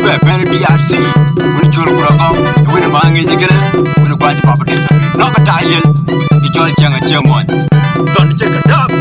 Gue ben DRC Wini chul kurako Wini mangi jikere Wini kwaji papade Noka tayel Ichol chenga chemon Don't check it up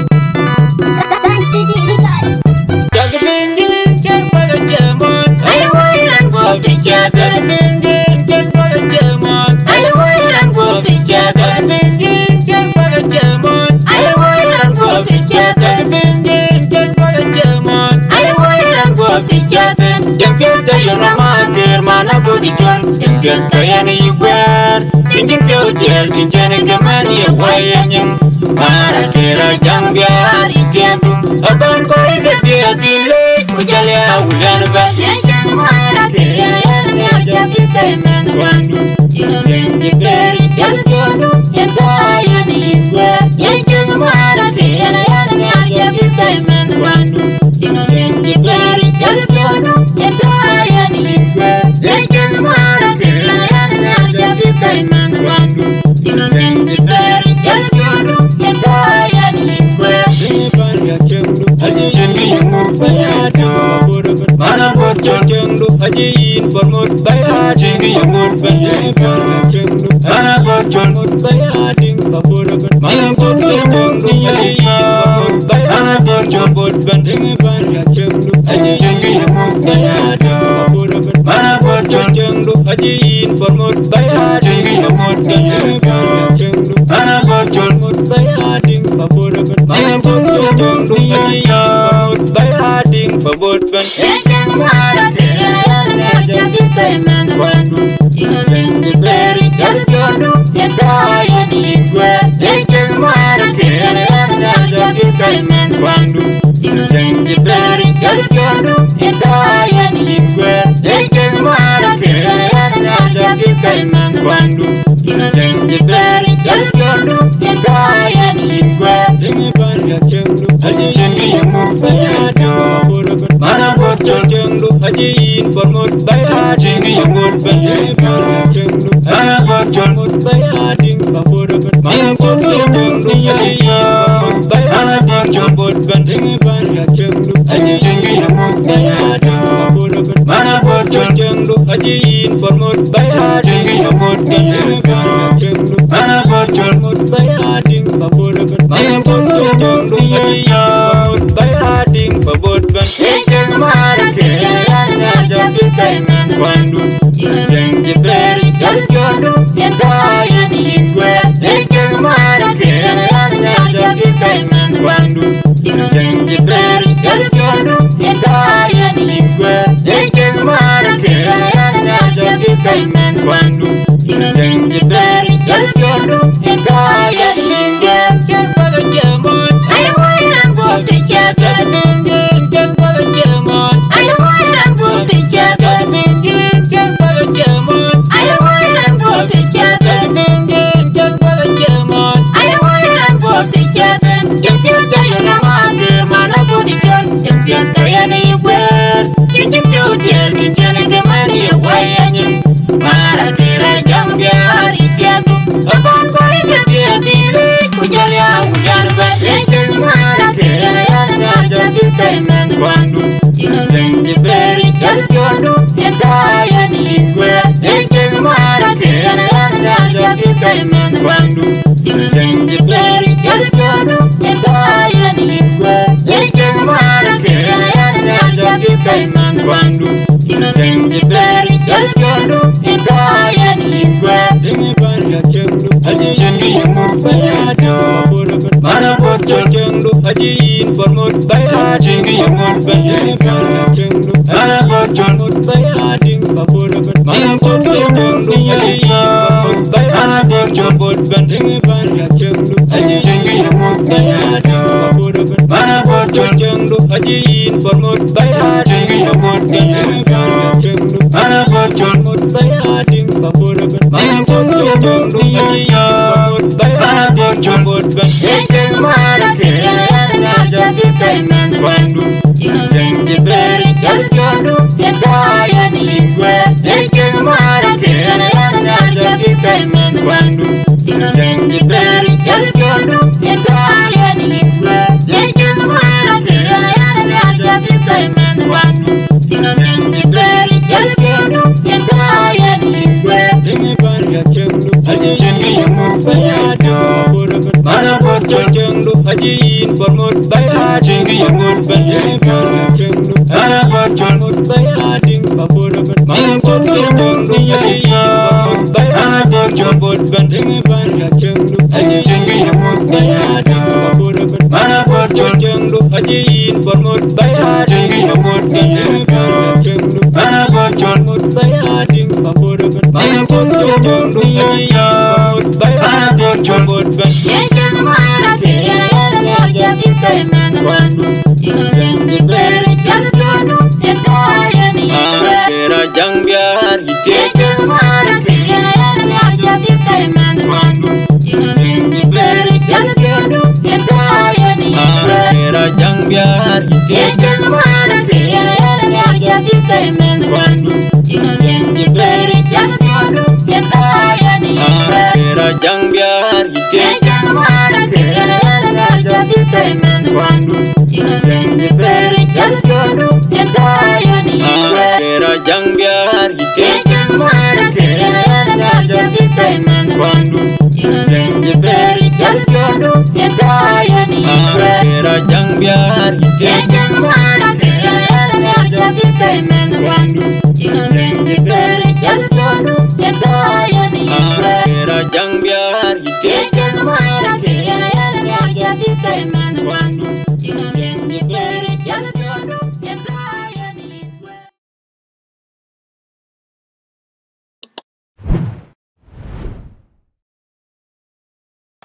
Sun City Record. Jagamingi chemon chemon Ayo wiran go pichada. Jagamingi chemon chemon Ayo wiran go pichada. Jagamingi chemon chemon Ayo wiran go pichada. Jagamingi chemon chemon Ayo wiran go pichada. Jempiota yana mater mana bodichon Jempiota yana yugwer Tinjin piotiel tinjane gemani wayanyam Mara kera jambiar itientum Aban koi gadia dile Kujale awulan ba Yang mara kira yang jadi temen Wandu Tino genji beri yang jodoh yang kaya ni gue. Yang mara kira yang jadi temen Wandu Tino genji beri yang jodoh yang kaya ni gue. Yang mara kira yang jadi temen Wandu Tino genji beri yang jodoh yang kaya ni gue. Banya cengdu Haji cengdu yungur bayado Mana bocor cengdu Haji in pormut bayad Cengdu yungur bayado Cengdu Mana bocor mut bayading Papurakan Mana bocor cengdu Haji in pormut bayad Mana bocor bot banding banya cengdu Haji cengdu yungur bayado Papurakan Mana bocor cengdu Haji in pormut bayad Cengdu yungur bayado Cengdu Mana bocor mut bayading Papurakan Mana bocor cengdu Haji in pormut bayading Papurakan Yang mara kira yang jadi temen Tino genji beri yang jodoh yang kaya ni gue. Yang mara kira yang jadi temen Tino genji beri yang jodoh yang kaya ni gue. Yang mara kira yang jadi temen Tino genji beri yang jodoh yang kaya ni gue. Dengi banya cengdu Haji cengdu yungur bayado Mana bocor cengdu Haji in pormut bayad Cengdu yungur bayado Cengdu Mana bocor mut bayading Papurakan Mana bocor cengdu Haji in pormut bayad Mana bocor bot banding banya cengdu Haji cengdu yungur bayado Papurakan Mana bocor cengdu Haji in pormut bayad Cengdu yungur bayado Cengdu Mana bocor mut bayading Papurakan Mana bocor cengdu Haji in pormut bayading Papurakan Yang mara kira yang jadi temen Wandu Tino genji beri yang jodoh yang kaya ni gue. Yang mara kira yang jadi temen Wandu Tino genji beri yang jodoh yang kaya ni gue. Yang mara kira yang jadi temen Wandu Tino genji beri yang jodoh yang kaya ni gue. Cengpala cemon Ayo wiran go pichada. Mingi cengpala cemon Ayo wiran go pichada. Mingi cengpala cemon Ayo wiran go pichada. Mingi cengpala cemon Ayo wiran go pichada. Yang piota yana mager mana bodichon. Yang piota yana yugwer. Yang piota dijana gemani wayanyim. Mara kira jambiar itiadu. Abang koi gadia dile kujali awulan ba. Yang mara kira yana jadi temen Wandu Tino genji beri yang jodoh yang kaya ni gue. Yang mara kira yang jadi temen Wandu Tino genji beri yang jodoh yang kaya ni gue. Yang mara kira yang jadi temen Wandu Tino genji beri yang jodoh yang kaya ni gue. Dengi banya cengdu Haji cengdu yungur bayado Mana bocor cengdu Haji in pormut bayad Cengdu yungur bayado Cengdu Mana bocor mut bayading Papurakan Mana bocor cengdu Haji in pormut bayad Mana bocor bot banding banya cengdu Haji cengdu yungur bayado Papurakan Mana bocor cengdu Haji in pormut bayad Cengdu yungur bayado Cengdu Mana bocor mut bayading Papurakan Mana bocor cengdu Haji in pormut bayad Mana bocor bot banding Yang mara kira yang jadi temen Wandu Tino genji beri yang jodoh yang kaya ni gue. Yang mara kira yang jadi temen Wandu Tino genji beri yang jodoh yang kaya ni gue. Yang mara kira yang jadi temen Wandu Tino genji beri yang aji in pormot baya jingi yamot baya chenglu ana bachon mot baya ding babora ban man chenglu aji in pormot baya ana bachon bot ban ding ban chenglu aji jingi yamot baya ding babora ban mana bachon chenglu aji in pormot baya jingi yamot baya chenglu ana bachon mot baya ding babora ban man chenglu aji in pormot baya ana bachon bot ban Jang biar hite jang biar hite